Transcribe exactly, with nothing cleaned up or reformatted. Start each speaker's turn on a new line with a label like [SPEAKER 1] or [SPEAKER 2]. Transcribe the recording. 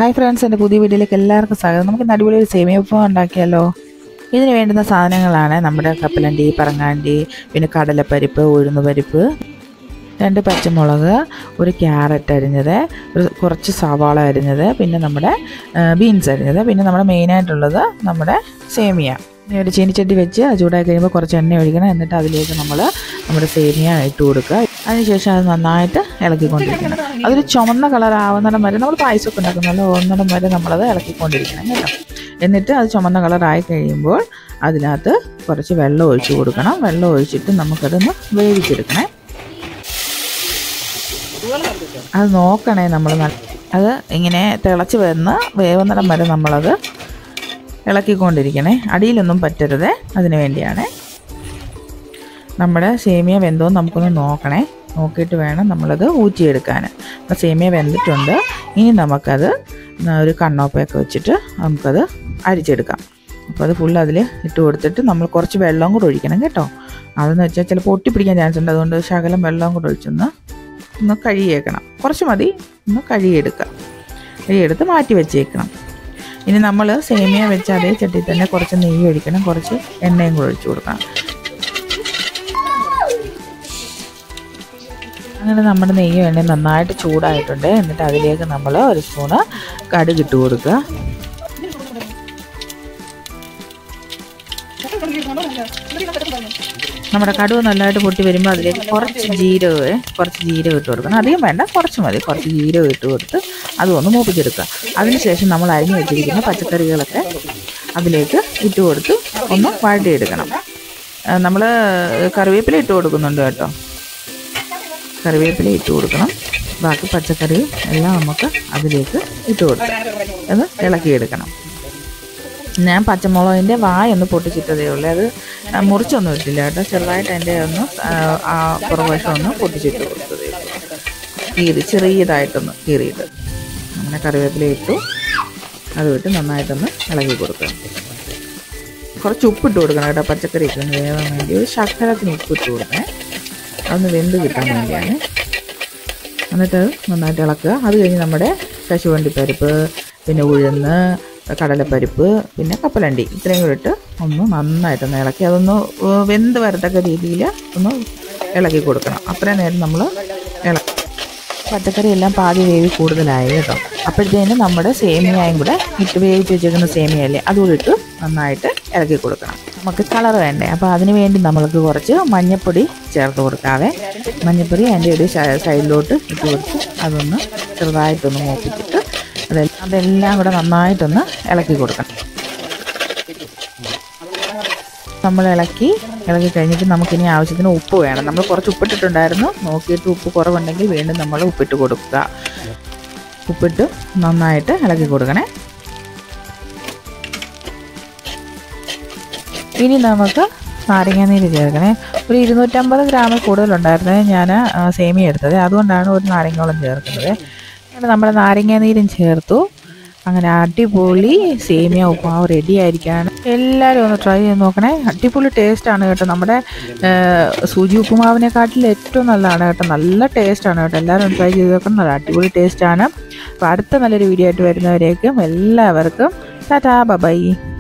[SPEAKER 1] Hi friends, എൻ്റെ പുതിയ വീഡിയോയിലേക്ക് എല്ലാവർക്കും സ്വാഗതം. നമുക്ക് അടിപൊളി ഒരു സേമിയ ഉപ്പുമാ ഉണ്ടാക്കിയാലോ. ഇതിന് വേണ്ടുന്ന സാധനങ്ങളാണ് നമ്മുടെ കപ്പലണ്ടി, പറങ്ങാണ്ടി, പിന്നെ കടലപ്പരിപ്പ്, ഉഴുന്നുപരിപ്പ്, രണ്ട് പച്ചമുളക്, ഒരു ക്യാരറ്റ് അരിഞ്ഞത്, ഒരു കുറച്ച് സവാള അരിഞ്ഞത്, പിന്നെ നമ്മുടെ ബീൻസ് അരിഞ്ഞത്, പിന്നെ നമ്മുടെ മെയിനായിട്ടുള്ളത് നമ്മുടെ സേമിയ. ഒരു ചീനിച്ചട്ടി വെച്ച് ചൂടായി കഴിയുമ്പോൾ കുറച്ച് എണ്ണ ഒഴിക്കണം. എന്നിട്ട് അതിലേക്ക് നമ്മൾ നമ്മുടെ സേമിയ ഇട്ട് കൊടുക്കുക. അതിനുശേഷം അത് നന്നായിട്ട് ഇളക്കിക്കൊണ്ടിരിക്കണം. അതൊരു ചുമന്ന കളറാവുന്നിടം വരെ നമ്മൾ പായസമൊക്കെ ഉണ്ടാക്കുന്നല്ലോ, ഒന്നിടം വരെ നമ്മളത് ഇളക്കിക്കൊണ്ടിരിക്കണം കേട്ടോ. എന്നിട്ട് അത് ചുമന്ന കളറായി കഴിയുമ്പോൾ അതിനകത്ത് കുറച്ച് വെള്ളം ഒഴിച്ച് കൊടുക്കണം. വെള്ളം ഒഴിച്ചിട്ട് നമുക്കതൊന്ന് വേവിച്ചെടുക്കണേ. അത് നോക്കണേ നമ്മൾ. അത് ഇങ്ങനെ തിളച്ച് വന്ന് വേവുന്നിടം വരെ നമ്മളത് ഇളക്കിക്കൊണ്ടിരിക്കണേ. അടിയിലൊന്നും പറ്റരുത്. അതിന് വേണ്ടിയാണ്. നമ്മുടെ സേമിയ വെന്തോന്ന് നമുക്കൊന്ന് നോക്കണേ. നോക്കിയിട്ട് വേണം നമ്മളത് ഊറ്റിയെടുക്കാൻ. അപ്പോൾ സേമിയ വെന്തിട്ടുണ്ട്. ഇനി നമുക്കത് ഒരു കണ്ണോപ്പയൊക്കെ വെച്ചിട്ട് നമുക്കത് അരിച്ചെടുക്കാം. അപ്പോൾ അത് ഫുൾ അതിൽ ഇട്ട് കൊടുത്തിട്ട് നമ്മൾ കുറച്ച് വെള്ളം കൂടെ ഒഴിക്കണം കേട്ടോ. അതെന്ന് വെച്ചാൽ ചിലപ്പോൾ ഒട്ടിപ്പിടിക്കാൻ ചാൻസ് ഉണ്ട്. അതുകൊണ്ട് ശകലം വെള്ളം കൂടെ ഒഴിച്ചൊന്ന് ഒന്ന് കഴുകിയേക്കണം. കുറച്ച് മതി. ഒന്ന് കഴുകിയെടുക്കുക. കഴുകിയെടുത്ത് മാറ്റി വെച്ചേക്കണം. ഇനി നമ്മൾ സേമിയ വെച്ച അതേ ചട്ടിയിൽ തന്നെ കുറച്ച് നെയ്യ് ഒഴിക്കണം. കുറച്ച് എണ്ണയും കൂടെ ഒഴിച്ചു കൊടുക്കണം. അങ്ങനെ നമ്മുടെ നെയ്യും എണ്ണയും നന്നായിട്ട് ചൂടായിട്ടുണ്ട്. എന്നിട്ട് അതിലേക്ക് നമ്മൾ ഒരു സ്പൂണ് കടുക് ഇട്ട് കൊടുക്കുക. നമ്മുടെ കടുക് നല്ലതായിട്ട് പൊട്ടി വരുമ്പോൾ അതിലേക്ക് കുറച്ച് ജീരകം കുറച്ച് ജീരകം ഇട്ട് കൊടുക്കണം. അധികം വേണ്ട, കുറച്ച് മതി. കുറച്ച് ജീരകം ഇട്ട് കൊടുത്ത് അതൊന്ന് മൂപ്പിച്ചെടുക്കുക. അതിനുശേഷം നമ്മൾ അരിഞ്ഞു വെച്ചിരിക്കുന്ന പച്ചക്കറികളൊക്കെ അതിലേക്ക് ഇട്ട് കൊടുത്ത് ഒന്ന് വഴറ്റിയെടുക്കണം. നമ്മൾ കറിവേപ്പില ഇട്ട് കൊടുക്കുന്നുണ്ട് കേട്ടോ. കറിവേപ്പില ഇട്ട് കൊടുക്കണം. ബാക്കി പച്ചക്കറിയും എല്ലാം നമുക്ക് അതിലേക്ക് ഇട്ട് കൊടുക്കാം. അത് ഇളക്കിയെടുക്കണം. ഞാൻ പച്ചമുളകിൻ്റെ വായൊന്ന് പൊട്ടിച്ചിട്ടതേ ഉള്ളൂ. അത് മുറിച്ചൊന്നും ഇട്ടില്ല കേട്ടോ. ചെറുതായിട്ട് അതിൻ്റെ ഒന്ന് ആ പുറവശം ഒന്ന് പൊട്ടിച്ചിട്ട് കൊടുത്തതേ ഉള്ളൂ. കീറി ചെറിയതായിട്ടൊന്ന് കീറിയിട്ട് അങ്ങനെ കറിവേപ്പില ഇട്ടു. അത് വിട്ട് നന്നായിട്ടൊന്ന് ഇളക്കി കൊടുക്കുക. കുറച്ച് ഉപ്പിട്ട് കൊടുക്കണം കേട്ടോ. പച്ചക്കറിയൊക്കെ ഒന്ന് വേവാൻ വേണ്ടി ഒരു ശകലത്തിന് ഉപ്പിട്ട് കൊടുക്കണേ. അതൊന്ന് വെന്ത് കിട്ടാൻ വേണ്ടിയാണ്. എന്നിട്ട് നന്നായിട്ട് ഇളക്കുക. അത് കഴിഞ്ഞ് നമ്മുടെ കശുവണ്ടിപ്പരിപ്പ്, പിന്നെ ഉഴുന്ന്, കടലപ്പരിപ്പ്, പിന്നെ കപ്പലണ്ടി ഇത്രയും കൂടെ ഇട്ട് ഒന്ന് നന്നായിട്ടൊന്ന് ഇളക്കി അതൊന്ന് വെന്ത് വരത്തക്ക രീതിയിൽ ഒന്ന് ഇളക്കി കൊടുക്കണം. അത്രയും നേരം നമ്മൾ ഇളക്കി. പച്ചക്കറി എല്ലാം പാതി വേവി കൂടുതലായി കേട്ടോ. അപ്പോഴത്തേനും നമ്മുടെ സേമിയയും കൂടെ ഇട്ട് വേവിച്ച് വെച്ചേക്കുന്ന സേമിയല്ലേ അതുകൂടെ ഇട്ട് നന്നായിട്ട് ഇളക്കി കൊടുക്കണം. നമുക്ക് കളർ വേണ്ടേ. അപ്പോൾ അതിന് വേണ്ടി നമ്മൾക്ക് കുറച്ച് മഞ്ഞൾപ്പൊടി ചേർത്ത് കൊടുക്കാവേ. മഞ്ഞൾപ്പൊടി അതിൻ്റെ ഒരു സൈഡിലോട്ട് ഇട്ട് കൊടുത്ത് അതൊന്ന് ചെറുതായിട്ടൊന്ന് മൂപ്പിച്ചിട്ട് അതെല്ലാം അതെല്ലാം കൂടെ നന്നായിട്ടൊന്ന് ഇളക്കി കൊടുക്കണം. നമ്മൾ ഇളക്കി ഇളക്കി കഴിഞ്ഞിട്ട് നമുക്കിനി ആവശ്യത്തിന് ഉപ്പ് വേണം. നമ്മൾ കുറച്ച് ഉപ്പിട്ടിട്ടുണ്ടായിരുന്നു. നോക്കിയിട്ട് ഉപ്പ് കുറവുണ്ടെങ്കിൽ വീണ്ടും നമ്മൾ ഉപ്പിട്ട് കൊടുക്കുക. ഉപ്പിട്ട് നന്നായിട്ട് ഇളക്കി കൊടുക്കണേ. ഇനി നമുക്ക് നാരങ്ങാനീര് ചേർക്കണേ. ഒരു ഇരുന്നൂറ്റമ്പത് ഗ്രാമിൽ കൂടുതലുണ്ടായിരുന്നത് ഞാൻ സേമിയ എടുത്തത്. അതുകൊണ്ടാണ് ഒരു നാരങ്ങോളം ചേർക്കുന്നത്. അങ്ങനെ നമ്മുടെ നാരങ്ങാനീരും ചേർത്തു. അങ്ങനെ അടിപൊളി സേമിയ ഉപ്പുമാവ് റെഡി ആയിരിക്കുകയാണ്. എല്ലാവരും ഒന്ന് ട്രൈ ചെയ്ത് നോക്കണേ. അടിപൊളി ടേസ്റ്റാണ് കേട്ടോ. നമ്മുടെ സൂചി ഉപ്പുമാവിനെക്കാട്ടിൽ ഏറ്റവും നല്ലതാണ് കേട്ടോ. നല്ല ടേസ്റ്റാണ് കേട്ടോ. എല്ലാവരും ഒന്ന് ട്രൈ ചെയ്ത് നോക്കണം. നല്ല അടിപൊളി ടേസ്റ്റാണ്. അപ്പോൾ അടുത്ത നല്ലൊരു വീഡിയോ ആയിട്ട് വരുന്നവരേക്കും എല്ലാവർക്കും ടാറ്റാ ബൈ.